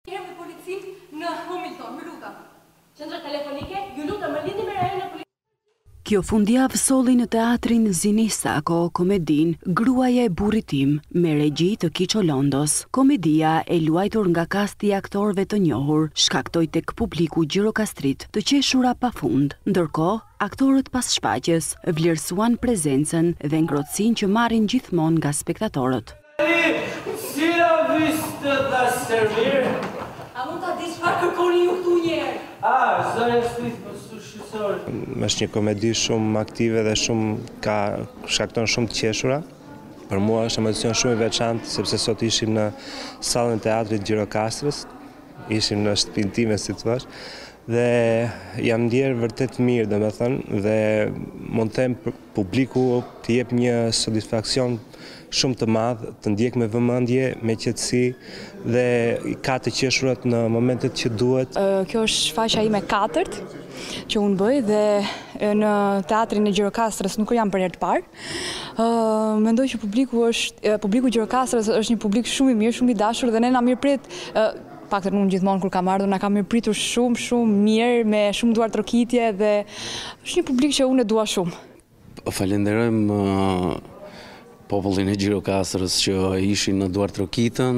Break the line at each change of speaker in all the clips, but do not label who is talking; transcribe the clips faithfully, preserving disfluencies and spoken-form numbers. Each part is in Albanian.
Kemi policinë në Hamilton, më lutem. Qendra telefonike, ju lutem më lindni me rajon e policisë.
Kjo fundjavë solli në teatrin Zinisako komedin Gruaja e burrit tim me regji të Kiço Londos. Komedia e luajtur nga kasti i aktorëve të njohur shkaktoi tek publiku gjirokastrit të qeshura pafund. Ndërkohë, aktorët pas shfaqjes vlerësuan prezencën dhe ngrohtësinë që marrin gjithmonë nga spektatorët.
Si la vista da servir?
A mund ta di çfarë kërkoni ju këtu një herë?
Ah, zoja shpit për sushësor.
Është një komedi shumë aktive dhe shumë ka shkakton shumë të qeshura. Për mua është emocion shumë i veçantë sepse sot ishim në sallën e teatrit Gjirokastrës, ishim në shtëpinë time si thua, dhe jam ndjerë vërtet mirë, domethënë, dhe mund të them publiku të jep një satisfaksion shumë të madh, të ndjek me vëmendje, me qetësi dhe ka të qeshurat në momentet që duhet.
Kjo është shfaqja ime e katërt që unë bëj dhe në teatrin e Gjirokastrës nuk jam për herë të parë. Uh, mendoj që publiku është publiku i Gjirokastrës është një publik shumë i mirë, shumë i dashur dhe ne na mirëprit uh, paktën unë gjithmonë kur kam ardhur na ka mirëpritur shumë shumë mirë me shumë duar trokitje dhe është një publik që unë e dua shumë.
Falenderojmë uh... popullin e Gjirokastrës që ishin në duar trokitën,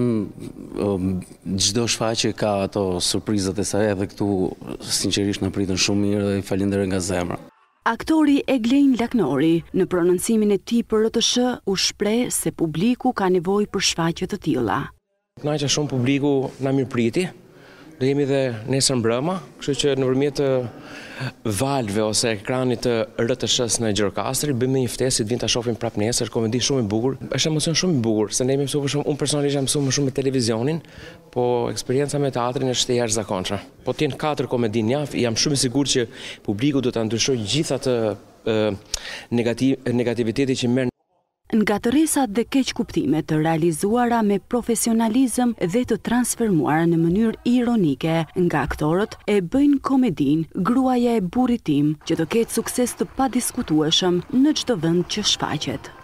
çdo shfaqje ka ato surprizat e saj edhe këtu sinqerisht na pritën shumë mirë dhe i falenderoj nga zemra.
Aktori Eglein Laknori në prononcimin e tij për R T S H u shpreh se publiku ka nevojë për shfaqje të tilla.
Kënaqja shumë publiku na mirëpriti. Do jemi dhe nesër mbrëma, kështu që nëpërmjet valve ose ekranit të R T S H-s në Gjirokastër bëjmë një ftesë, vinë ta shohim prapë nesër, komedi shumë i bukur. Është emocion shumë i bukur, se ne jemi mësuar shumë, unë personalisht jam mësuar më shumë me televizionin, po eksperienca me teatrin është e jashtëzakonshme. Po të jenë katër komedi në javë, jam shumë i sigurt që publiku do ta ndryshojë gjithë atë negativ, negativiteti që merr.
Nga tërresat dhe keq kuptimet të realizuara me profesionalizëm dhe të transformuara në mënyrë ironike nga aktorët e bëjnë komedin Gruaja e burrit tim që të ketë sukses të padiskutueshëm në çdo vend që shfaqet.